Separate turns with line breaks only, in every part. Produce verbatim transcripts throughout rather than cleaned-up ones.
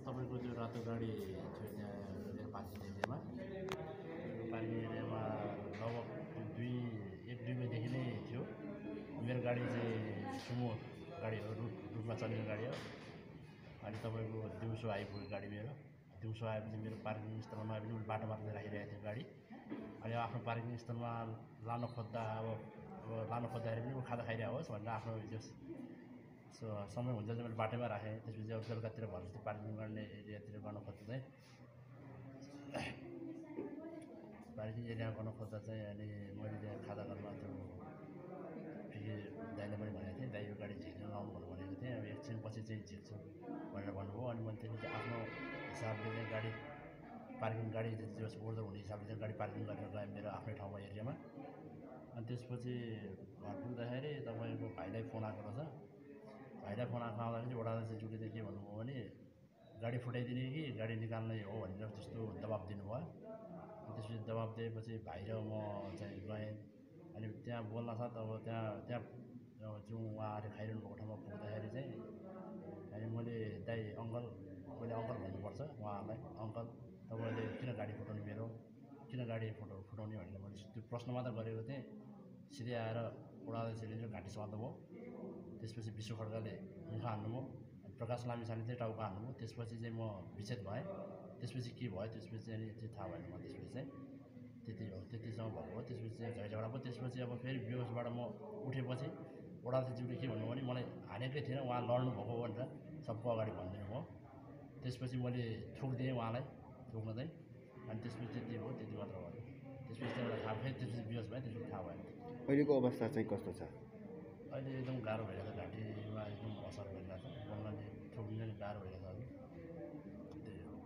तपाईँको त्यो रातो गाडी थियो त्यहाँ पार्किङ एरियामा पार्किङ एरियामा लगभग दुई एक दुई बजीदेखि नै थियो। मेरो गाडी चाहिँ सुमो गाडी हो, रुट रुटमा चल्ने गाडी हो। अनि तपाईँको दिउँसो आइपुग्यो गाडी मेरो। दिउँसो आएपछि मेरो पार्किङ स्थलमा पनि बाटो बाटो राखिरहेको थियो गाडी। अनि आफ्नो पार्किङ स्थलमा लानु खोज्दा अब अब लानु खोज्दाखेरि पनि खाजा खाइरहेको होस् भनेर आफ्नो जस समय हुन्छ चाहिँ मैले बाटोमा राखेँ। त्यसपछि अब बेलुकातिर भनेपछि पार्किङ गर्ने एरियातिर गर्न खोज्दा चाहिँ पार्किङ एरिया गर्न खोज्दा चाहिँ अनि मैले त्यहाँ खाजा गर्न त्यो फेरि दाइले पनि भनेको थिएँ, दाइ यो गाडी झिक्न लाउनु भनेर भनेको थिएँ। अब एकछिन पछि चाहिँ झिक्छु भनेर भन्नुभयो। अनि मैले त्यहाँदेखि आफ्नो हिसाबले चाहिँ गाडी पार्किङ गाडी जस ओर्दो हुने हिसाबले चाहिँ गाडी पार्किङ गरेर गएँ मेरो आफ्नै ठाउँमा एरियामा। अनि त्यसपछि घर पुग्दाखेरि तपाईँको भाइलाई फोन आएको रहेछ। भाइलाई फोन आएको आउँदाखेरि चाहिँ वडाले चाहिँ जुटीले के भन्नुभयो भने गाडी फुटाइदिने कि गाडी निकाल्ने हो भनेर त्यस्तो दबाब दिनुभयो। त्यसपछि दबाब दिएपछि भाइ र म चाहिँ गएँ। अनि त्यहाँ बोल्न साथ अब त्यहाँ त्यहाँ जुन उहाँहरूले खाइरहनु भएको ठाउँमा पुग्दाखेरि चाहिँ अनि मैले दाइ अङ्कल मैले अङ्कल भन्नुपर्छ उहाँहरूलाई, अङ्कल तपाईँले किन गाडी फुटाउने मेरो किन गाडी फुटा फुटाउने भनेर मैले त्यो प्रश्न मात्र गरेको थिएँ। सिधै आएर उडाले घाँटी समात्नुभयो। त्यसपछि विश्व खड्काले मुख हान्नुभयो। प्रकाश लामिछाने चाहिँ टाउको हान्नुभयो। त्यसपछि चाहिँ म विच्छेद भएँ। त्यसपछि के भयो त्यसपछि चाहिँ चाहिँ थाहा भएन म। त्यसपछि चाहिँ त्यति हो, त्यतिसम्म भएको हो। त्यसपछि चाहिँ झै झगडा भयो। त्यसपछि अब फेरि बेहोसबाट म उठेपछि ओडालज्यूले के भन्नुभयो भने मलाई हानेकै थिएन, उहाँ लड्नु भएको हो भनेर सबको अगाडि भनिदिनु भयो। त्यसपछि मैले थुक दिएँ उहाँलाई, थुक्न चाहिँ। अनि त्यसपछि त्यति हो, त्यति मात्र भयो। त्यसपछि त्यहाँबाट थाहा फेरि त्यसपछि बेहोस भएँ, त्यसपछि थाहा भएन।
अहिलेको अवस्था चाहिँ कस्तो छ?
अहिले एकदम गाह्रो भइरहेको छ, घाँटीमा एकदम असर भइरहेको छ, बोल्न नि थुक्न नि गाह्रो भइरहेको छ। त्यही हो।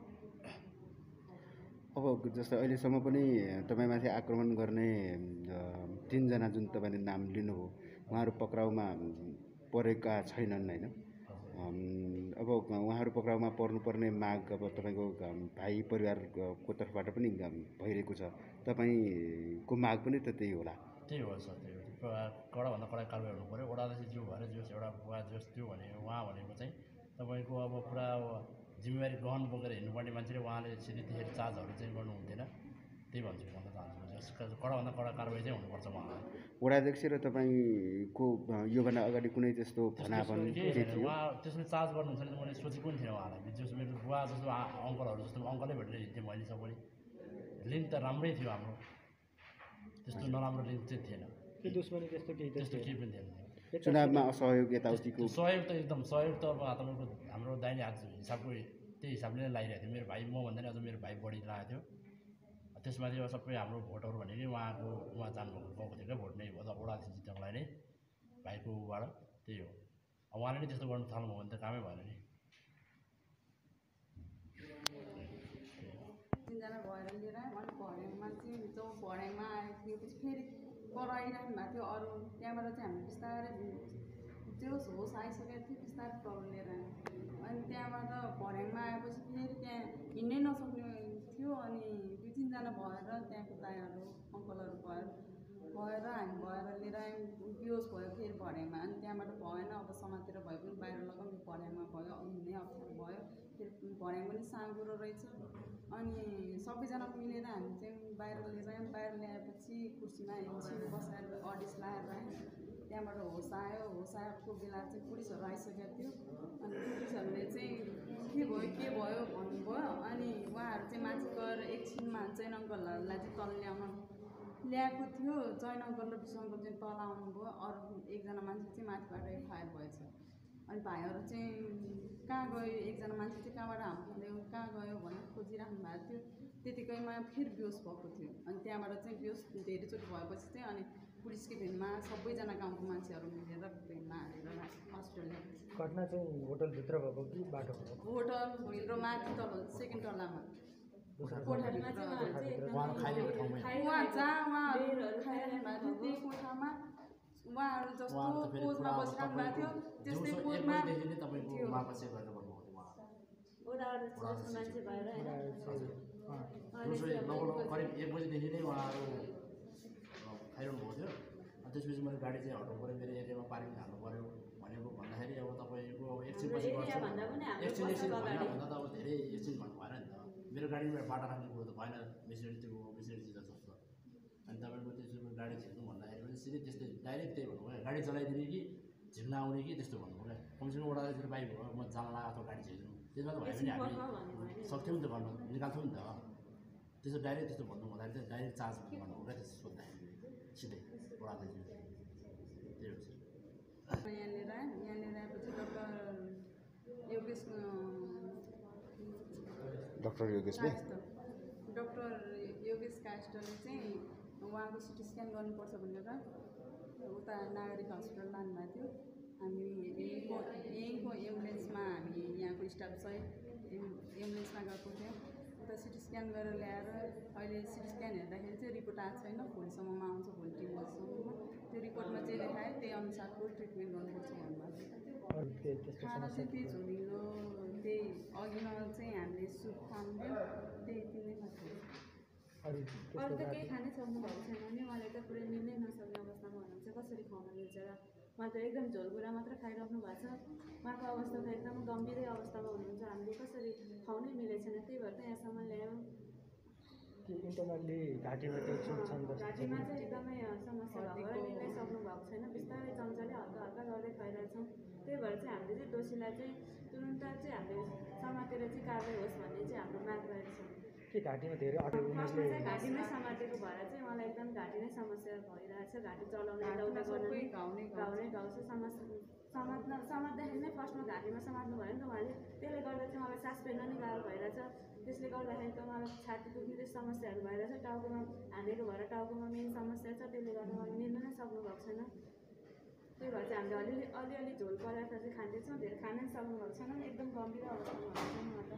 अब जस्तो अहिलेसम्म पनि तपाईँमाथि आक्रमण गर्ने तिनजना जुन तपाईँले नाम लिनुभयो उहाँहरू पक्राउमा परेका छैनन् होइन? अब उहाँहरू पक्राउमा पर्नुपर्ने माग अब तपाईँको भाइ परिवारको तर्फबाट पनि भइरहेको छ। तपाईँको माग पनि त त्यही होला?
त्यही हो सर, त्यही हो। कडाभन्दा कडा कारवाही हुनु पऱ्यो। ओडाले चाहिँ जो भएर जोस् एउटा बुवा जोस् त्यो भने उहाँ भनेको चाहिँ तपाईँको अब पुरा अब जिम्मेवारी गहन बोकेर हिँड्नुपर्ने मान्छेले उहाँले सिधै त्यसरी चार्जहरू चाहिँ गर्नु हुँदैन। त्यही भन्छु, भन्न चाहन्छु। जसका कडाभन्दा कडा कारवाही चाहिँ हुनुपर्छ उहाँलाई।
वडाध्यक्ष र तपाईँको योभन्दा अगाडि कुनै त्यस्तो भनाभन
उहाँ त्यसले चार्ज गर्नुहुन्छ भने मैले सोचेको पनि थिएन उहाँलाई। जस्तो मेरो बुवा जस्तो अङ्कलहरू जस्तो अङ्कलै भेटेर हिँड्थेँ मैले सबैले। लिङ्क त राम्रै थियो हाम्रो, त्यस्तो नराम्रो लिङ्क चाहिँ थिएन।
दुश्मनी त्यस्तो केही
त्यस्तो केही पनि थिएन।
चुनावमा असहयोग यताउतिको
सहयोग त एकदम सहयोग त अब तपाईँको हाम्रो दाहिने हात हिसाबको त्यही हिसाबले नै लगाइरहेको थियो। मेरो भाइ म भन्दा अझ मेरो भाइ बढी लगाएको थियो। त्यसमाथि अब सबै हाम्रो भोटहरू भनेकै उहाँको उहाँ जानुभएको गएको थियो क्या भोट नै ओडाले जित्नको लागि नै भाइको उबाट। त्यही हो। अब उहाँले नै त्यस्तो गर्नु थाल्नुभयो भने त कामै भएन नि।
तिनजना भएर लिएर अनि भर्याङमा चाहिँ जो भर्याङमा आएको थियो पछि फेरि पर आइरहनु भएको थियो अरू। त्यहाँबाट चाहिँ हामी बिस्तारै जोस् होस आइसकेको थियो, बिस्तारै पर लिएर आयो। अनि त्यहाँबाट भर्याङमा आएपछि फेरि त्यहाँ हिँड्नै नसक्ने थियो। अनि दुई तिनजना भएर त्यहाँको दाइहरू अङ्कलहरू भएर भएर हामी भएर लिएर आयौँ। बेहोस भयो फेरि भर्याङमा। अनि त्यहाँबाट भएन, अब समातेर भए पनि बाहिर लगाउँ, भर्याङमा भयो, हिँड्नै अप्ठ्यारो भयो। फेरि भर्याङ पनि साँगुरो रहेछ। अनि सबैजना मिलेर हामी चाहिँ बाहिर लिएर आयौँ। बाहिर ल्याएपछि कुर्सीमा एकछिन बसाएर अडिस लाएर आयौँ। त्यहाँबाट होस आयो। होस आएको बेला चाहिँ पुलिसहरू आइसकेको थियो। अनि पुलिसहरूले चाहिँ के भयो के भयो भन्नुभयो। अनि उहाँहरू चाहिँ माथि गएर एकछिनमा जैन अङ्कलहरूलाई चाहिँ तल ल्याउन ल्याएको थियो। जैन अङ्कल र विश्व अङ्कल चाहिँ तल आउनुभयो। अरू एकजना मान्छे चाहिँ माथिबाट फायर भएछ। अनि भाइहरू चाहिँ कहाँ गयो, एकजना मान्छे चाहिँ कहाँबाट हाम्रो ल्यायो कहाँ गयो भनेर खोजिराख्नु भएको थियो। त्यतिकैमा फेरि बेहोस भएको थियो। अनि त्यहाँबाट चाहिँ बेहोस धेरैचोटि भएपछि चाहिँ अनि पुलिसकै भेनमा सबैजना गाउँको मान्छेहरू मिलेर भेनमा हालेर हस्पिटल ल्याएको थियो।
घटना चाहिँ होटलभित्र भएको कि बाटो भएको?
होटलभित्र माथि तल सेकेन्ड तलामा कोठाभित्र
उहाँ
जहाँ उहाँहरू खाइरहनु भएको थियो त्यही कोठामा उहाँहरू जस्तो पोजमा बसिरहनु भएको थियो त्यस्तै पोजमा
करिब एक बजीदेखि नै उहाँहरू खाइरहनु भएको थियो। अनि त्यसपछि मैले गाडी चाहिँ हटाउनु पऱ्यो, मेरो एरियामा पार्किङ हाल्नु पऱ्यो भनेको भन्दाखेरि अब तपाईँको अब एकछिन पछि गर्छु एकछिन एकछिन भन्दा भन्दा त अब धेरै मेरो गाडीमा बाटा राख्ने कुरो त भएन, बेसी त्यो बेसी चिज जस्तो। अनि तपाईँको त्यसो गाडी झिक्नु भन्दाखेरि पनि सिधै त्यस्तै डाइरेक्ट त्यही भन्नु क्या, गाडी चलाइदिने कि झिक्न आउने कि त्यस्तो भन्नु क्या। कमसेकम वडातिर बाइक हो, म जान्ला अथवा गाडी झिक्नु त्यसमा त भयो भने हामी सक्थ्यौँ नि त गर्न, निकाल्थ्यौँ नि त। त्यसो डाइरेक्ट त्यस्तो भन्नु भन्दाखेरि चाहिँ डाइरेक्ट चार्ज भन्नु क्या, त्यस्तो सोद्धाखेरि सिधै वडातिर त्यही हो।
यहाँनिर यहाँनिर आएपछि डक्टर योगेश
डक्टर योगेशले
डक्टर योगेश काष्टले चाहिँ उहाँको सिटी स्क्यान गर्नुपर्छ भनेर उता नागरिक हस्पिटल लानुभएको थियो। हामी यहीँको यहीँको एम्बुलेन्समा हामी यहाँको स्टाफ सहित एम्बुलेन्समा गएको थियौँ। उता सिटी स्क्यान गरेर ल्याएर अहिले सिटी स्क्यान हेर्दाखेरि चाहिँ रिपोर्ट आएको छैन, भोलिसम्ममा आउँछ, भोलि टिमसम्ममा त्यो रिपोर्टमा चाहिँ देखायो त्यही अनुसारको ट्रिटमेन्ट गर्नुपर्छ भन्नुभएको। खाना चाहिँ त्यही झोलिलो त्यही अघि न चाहिँ हामीले सुप खान्थ्यौँ, त्यही तिनै खान्थ्यौँ।
अरू त केही खानै सक्नु भएको छैन भने उहाँले त पुरै मिल्नै नसक्ने अवस्थामा हुनुहुन्छ। कसरी खुवाउन मिल्छ र उहाँ त एकदम झोलबुरा मात्र खाइराख्नु भएको छ। उहाँको अवस्था त एकदम गम्भीरै अवस्थामा हुनुहुन्छ। हामीले कसरी खुवाउनै मिलेको छैन, त्यही भएर त यहाँसम्म ल्यायौँ।
इन्टरनल्ली घाँटीमा त्यो छन्
घाँटीमा चाहिँ एकदमै समस्या भएको भएर मिल्नै सक्नु भएको छैन। बिस्तारै चम्चाले हल्का हल्का गर्दै खुवाइरहेछौँ। त्यही भएर चाहिँ हामीले चाहिँ दोषीलाई चाहिँ तुरुन्त चाहिँ हामीले समातेर चाहिँ कारवाही होस् भन्ने चाहिँ हाम्रो माग रहेको छ।
के घाँटीमा धेरै अटेर
फर्स्टमा चाहिँ घाँटीमै समातेको भएर चाहिँ उहाँलाई एकदम घाँटी नै समस्या भइरहेछ। घाँटी चलाउने यताउता गर्न
घाउने
घाउने घाउ चाहिँ समस्या समात्न समात्दाखेरि नै फर्स्टमा घाँटीमा समात्नु भयो नि त उहाँले। त्यसले गर्दा चाहिँ उहाँलाई सास फेर्न नै गाह्रो भइरहेछ। त्यसले गर्दाखेरि त उहाँलाई छाती दुख्ने चाहिँ समस्याहरू भइरहेछ। टाउकोमा हानेको भएर टाउकोमा मेन समस्या छ, त्यसले गर्दा उहाँले मिल्न नै सक्नु भएको छैन। त्यही भएर चाहिँ हामीले अलिअलि अलिअलि झोल पदार्थ चाहिँ खाँदैछौँ, धेरै खान नै सक्नु भएको छैन। एकदम गम्भीर अवस्थामा हुनुहुन्छ उहाँ त।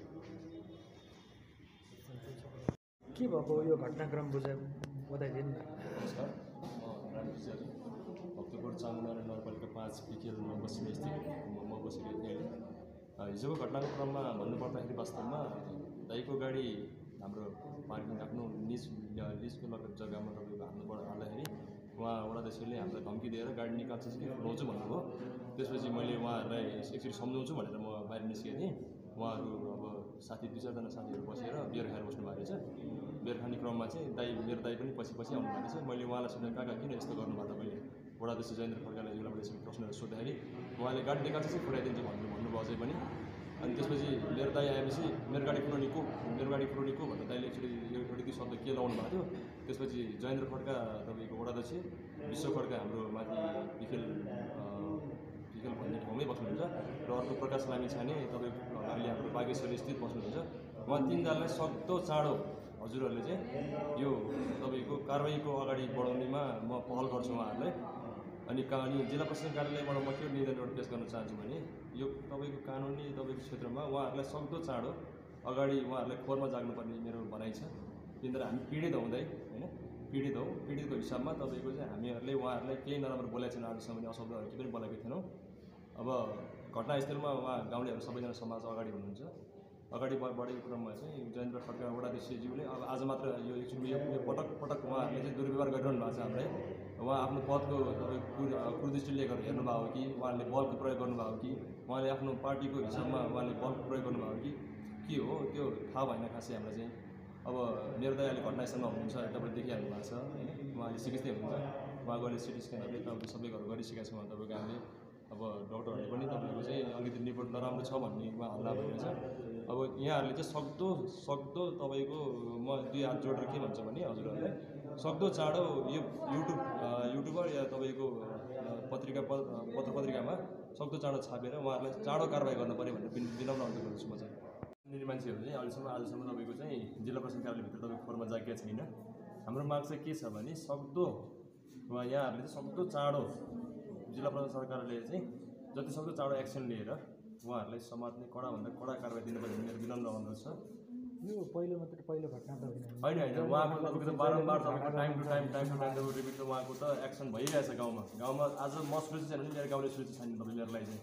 के भएको यो घटनाक्रम बुझा बताइदिनु न।
नमस्कार, म रामकृष्ण भक्तपुर चामुण्डा नगरपालिका पाँच पिकेलमा बसिने स्थित म बसिरहेको थिएँ अहिले। हिजोको घटनाको क्रममा भन्नुपर्दाखेरि वास्तवमा दाइको गाडी हाम्रो पार्किङ आफ्नो निज लिजको लगत जग्गामा तपाईँको हाल्नुपर्छ हाल्दाखेरि उहाँ वडाध्यक्षले हामीलाई धम्की दिएर गाडी निकाल्छ कि खुलाउँछु भन्नुभयो। त्यसपछि मैले उहाँहरूलाई एकचोटि सम्झाउँछु भनेर म बाहिर निस्केको थिएँ। उहाँहरू अब साथी दुई चारजना साथीहरू बसेर बियर खाएर बस्नु भएको रहेछ। बियर खाने क्रममा चाहिँ दाइ मेरो दाइ पनि पछि पछि आउनु भएको छ। मैले उहाँलाई सोधेँ काका किन यस्तो गर्नुभयो तपाईँले, वडाध्यक्ष जयेन्द्र खड्कालाई उसलाई यसरी प्रश्नहरू सोद्धाखेरि उहाँले गाडी निकाल्छ चाहिँ खुलाइदिन्छु भन्नु भन्नुभयो अझै पनि। अनि त्यसपछि मेरो दाइ आएपछि मेरो गाडी पुरोनिको मेरो गाडी पुरोनिको भनेर दाइले एक्चुली एउटा दुई शब्द के लाउनु भएको थियो। त्यसपछि जयेन्द्र खड्का तपाईँको वडाध्यक्ष, विश्व खड्का हाम्रो माथि विखेल विखेल भन्ने ठाउँमै बस्नुहुन्छ र अर्को प्रकाश लामी छाने तपाईँको अहिले हाम्रो बागेश्वरी स्थित बस्नुहुन्छ। उहाँ तिनजनालाई सक्दो चाँडो हजुरहरूले चाहिँ यो तपाईँको कारवाहीको अगाडि बढाउनेमा म पहल गर्छु उहाँहरूलाई। अनि कानुनी जिल्ला प्रशासन कार्यालयबाट म के निवेदन पेश गर्न चाहन्छु भने यो तपाईँको कानुनी तपाईँको क्षेत्रमा उहाँहरूलाई सक्दो चाँडो अगाडि उहाँहरूलाई खोरमा जाग्नुपर्ने मेरो भनाइ छ। किनभने हामी पीडित हुँदै होइन पीडित हौँ, पीडितको हिसाबमा तपाईँको चाहिँ हामीहरूले उहाँहरूलाई केही नराम्रो बोलेको छैन, आजसम्म अशब्दहरू केही पनि बोलेको थिएनौँ। अब घटनास्थलमा उहाँ गाउँलेहरू सबैजना समाज अगाडि हुनुहुन्छ। अगाडि बढेको क्रममा चाहिँ जयेन्द्र खड्का वडाध्यक्षज्यूले अब आज मात्र यो एकचोटि यो पटक पटक उहाँहरूले चाहिँ दुर्व्यवहार गरिरहनु भएको छ हामीलाई। उहाँ आफ्नो पदको तपाईँको कुदृष्टिले गरेर हेर्नुभयो कि उहाँले बलको प्रयोग गर्नुभयो कि उहाँले आफ्नो पार्टीको हिसाबमा उहाँले बलको प्रयोग गर्नुभयो कि के हो त्यो थाहा भएन खासै हामीलाई चाहिँ। अब मेरो दाइ अहिले घटनास्थलमा हुनुहुन्छ, तपाईँले देखिहाल्नु भएको छ होइन, उहाँले चिकित्सै हुनुहुन्छ। उहाँको अहिले सिटी स्क्यानहरूले तपाईँको सबै घर गरिसकेका छौँ तपाईँको हामीले। अब डक्टरहरूले पनि तपाईँको चाहिँ अलिकति रिपोर्ट नराम्रो छ भन्ने उहाँ हल्ला भइरहेछ। अब यहाँहरूले चाहिँ सक्दो सक्दो तपाईँको म दुई हात जोडेर के भन्छ भने हजुरहरूले सक्दो चाँडो यो युट्युब युट्युबर या तपाईँको पत्रिका पत्र पत्रिकामा सक्दो चाँडो छापेर उहाँहरूलाई चाँडो कारवाही गर्नु पऱ्यो भनेर विनम्र अनुरोध गर्छु म चाहिँ। यहाँनिर मान्छेहरू चाहिँ अहिलेसम्म आजसम्म तपाईँको चाहिँ जिल्ला प्रशासन कार्यालयभित्र तपाईँको खोरमा जागेको छैन। हाम्रो माग चाहिँ के छ भने सक्दो उहाँ यहाँहरूले चाहिँ सक्दो चाँडो जिल्ला प्रशासन कार्यालयले चाहिँ जति सक्दो चाँडो एक्सन लिएर उहाँहरूलाई समात्ने कडाभन्दा कडा कारवाही दिनुपर्ने मेरो विनम्र अनुरोध छ।
यो पहिलो मात्रै पहिलो घटना त होइन
होइन होइन उहाँको तपाईँको त बारम्बार तपाईँको time to time time to time तपाईँको रिपिट त उहाँको त एक्सन भइरहेछ गाउँमा। गाउँमा आज म सुरक्षित छैन भने मेरो गाउँले सुरक्षित छैन तपाईँ मेरोलाई चाहिँ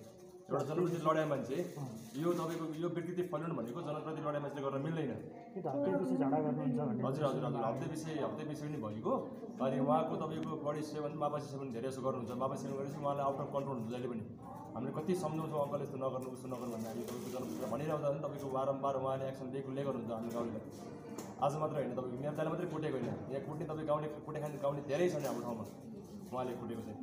एउटा जनप्रति लडाइ मान्छे यो तपाईँको यो व्यक्तित्व फैलाउनु भनेको जनप्रति लडाइ मान्छेले गर्न मिल्दैन।
कि त हप्ते पछि झगडा गर्नुहुन्छ भन्ने
हजुर हजुर हजुर हप्ते पछि हप्ते पछि पनि भएको अनि उहाँको तपाईँको बडी सेवन मापासी सेवन धेरै जस्तो गर्नुहुन्छ। मापासी सेवन गरेपछि उहाँलाई आउट अफ कन्ट्रोल हुन्छ जहिले पनि। हामीले कति सम्झाउँछौँ अङ्कल यस्तो नगर्नु उस्तो नगर्नु भन्ने हामी तपाईँको जनप्रति भनिरहँदा पनि तपाईँको बारम्बार उहाँले एक्सन लिएको लिएको हुन्छ हाम्रो गाउँले। आज मात्र होइन तपाईँको नेताले मात्रै कुटेको होइन, यहाँ कुट्ने तपाईँ गाउँले कुटे खाने गाउँले धेरै छ नि हाम्रो ठाउँमा उहाँले कुटेको चाहिँ।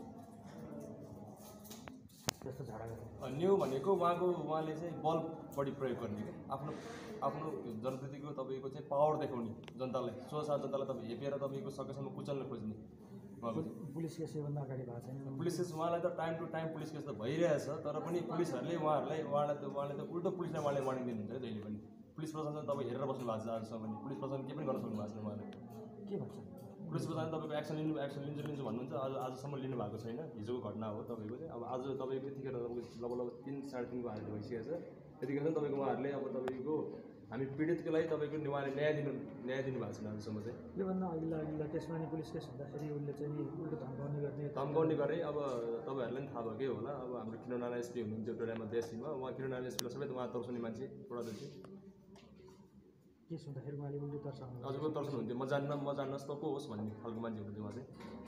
जस्तो झगडा गर्नु
न्यू भनेको उहाँको उहाँले चाहिँ बल बढी प्रयोग गर्ने क्या आफ्नो आफ्नो जनप्रतिको तपाईँको चाहिँ पावर देखाउने जनतालाई स्वसाथ जनतालाई तपाईँ हेपेर तपाईँको सकेसम्म कुचल्न खोज्ने उहाँको
पुलिस केस योभन्दा अगाडि भएको छैन।
पुलिस केस उहाँलाई त time to time police case त भइरहेछ तर पनि पुलिसहरूले उहाँहरूलाई उहाँलाई त उहाँले त उल्टो पुलिसलाई उहाँले वार्निङ दिनुहुन्छ जहिले पनि। पुलिस प्रशासन तपाईँ हेरेर बस्नु भएको छ आजसम्म पनि पुलिस प्रशासन के पनि गर्न सक्नु भएको छैन उहाँले।
के भन्छ
पुलिस प्रशासन तपाईँको एक्सन लिनु एक्सन लिन्छु लिन्छु भन्नुहुन्छ आज आजसम्म लिनु भएको छैन। हिजोको घटना हो तपाईँको चाहिँ। अब आज तपाईँको यतिखेर तपाईँको लगभग लगभग तिन साढे तिनको हालत भइसकेको छ। त्यतिखेर चाहिँ तपाईँको उहाँहरूले अब तपाईँको हामी पीडितको लागि तपाईँको उहाँले न्याय दिनु न्याय दिनु भएको छैन आजसम्म चाहिँ।
योभन्दा अघिल्ला अघिल्ला त्यसमा नि पुलिस केस हुँदाखेरि उसले चाहिँ नि उल्टो धम्काउने गर्ने
धम्काउने गरे। अब तपाईँहरूलाई पनि थाहा भयो के होला अब हाम्रो किरणनारायण एसपी हुनुहुन्थ्यो टोलामा देशमा उहाँ किरणनारायण एसपीलाई सबै उहाँ तर्साउने मान्छे छोडादेखि
केस हुँदाखेरि उहाँले उल्टो तर्साउनु
हजुरको तर्साउनु हुन्थ्यो। म जान्न म जान्नुहोस् त को होस् भन्ने खालको मान्छे हुनुहुन्थ्यो उहाँ चाहिँ।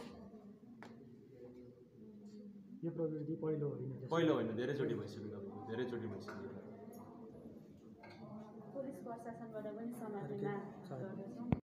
यो प्रवृत्ति पहिलो होइन
पहिलो होइन धेरैचोटि भइसक्यो तपाईँको धेरैचोटि भइसक्यो।
पुलिस प्रशासनबाट पनि समाजमा गर्दछौँ।